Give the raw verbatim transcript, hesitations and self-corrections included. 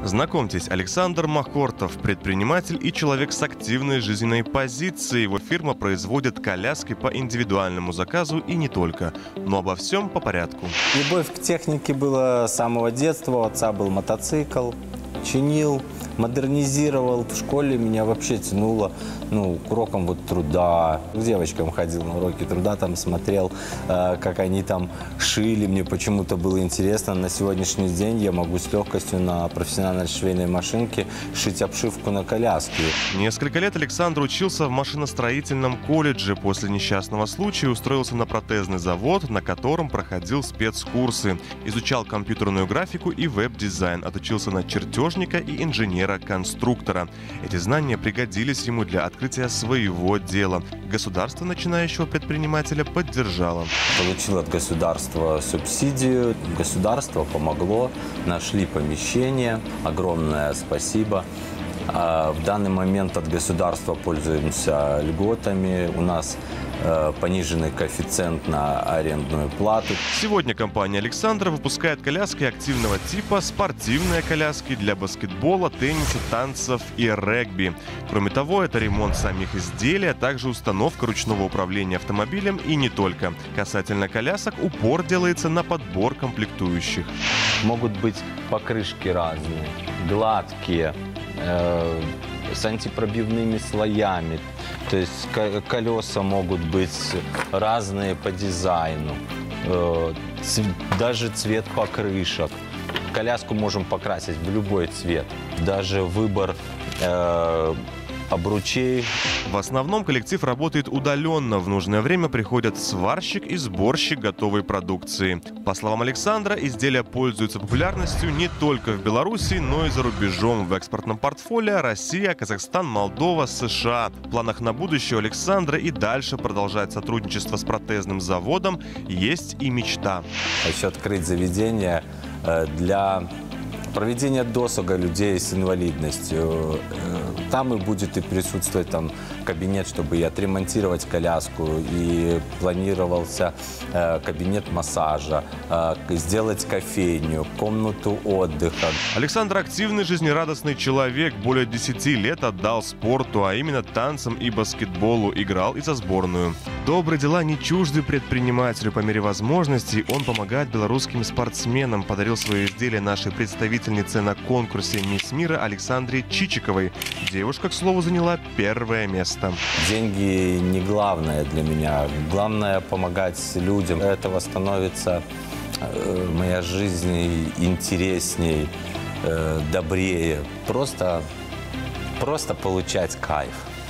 Знакомьтесь, Александр Махортов, предприниматель и человек с активной жизненной позицией. Его фирма производит коляски по индивидуальному заказу и не только. Но обо всем по порядку. Любовь к технике была с самого детства. У отца был мотоцикл, чинил, модернизировал. В школе меня вообще тянуло ну, к урокам вот труда. К девочкам ходил на уроки труда, там смотрел, э, как они там шили. Мне почему-то было интересно. На сегодняшний день я могу с легкостью на профессиональной швейной машинке шить обшивку на коляски. Несколько лет Александр учился в машиностроительном колледже. После несчастного случая устроился на протезный завод, на котором проходил спецкурсы. Изучал компьютерную графику и веб-дизайн. Отучился на чертежника и инженера-конструктора. Эти знания пригодились ему для открытия своего дела. Государство начинающего предпринимателя поддержало. Получил от государства субсидию. Государство помогло, нашли помещение. Огромное спасибо. В данный момент от государства пользуемся льготами. У нас пониженный коэффициент на арендную плату. Сегодня компания Александра выпускает коляски активного типа, спортивные коляски для баскетбола, тенниса, танцев и регби. Кроме того, это ремонт самих изделий, а также установка ручного управления автомобилем и не только. Касательно колясок, упор делается на подбор комплектующих. Могут быть покрышки разные, гладкие, э с антипробивными слоями. То есть колеса могут быть разные по дизайну, даже цвет покрышек. Коляску можем покрасить в любой цвет. Даже выбор э обручей. В основном коллектив работает удаленно. В нужное время приходят сварщик и сборщик готовой продукции. По словам Александра, изделия пользуются популярностью не только в Беларуси, но и за рубежом. В экспортном портфолио Россия, Казахстан, Молдова, США. В планах на будущее у Александра и дальше продолжать сотрудничество с протезным заводом есть и мечта. Еще открыть заведение для проведения досуга людей с инвалидностью. Там и будет и присутствовать там кабинет, чтобы и отремонтировать коляску, и планировался э, кабинет массажа, э, сделать кофейню, комнату отдыха. Александр активный, жизнерадостный человек. Более десяти лет отдал спорту, а именно танцам и баскетболу. Играл и за сборную. Добрые дела не чужды предпринимателю. По мере возможностей он помогает белорусским спортсменам. Подарил свои изделия нашей представительнице на конкурсе «Мисс Мира» Александре Чичиковой. Девушка, к слову, заняла первое место. Деньги не главное для меня. Главное помогать людям. Этого становится э, моя жизнь интересней, э, добрее. Просто, просто получать кайф.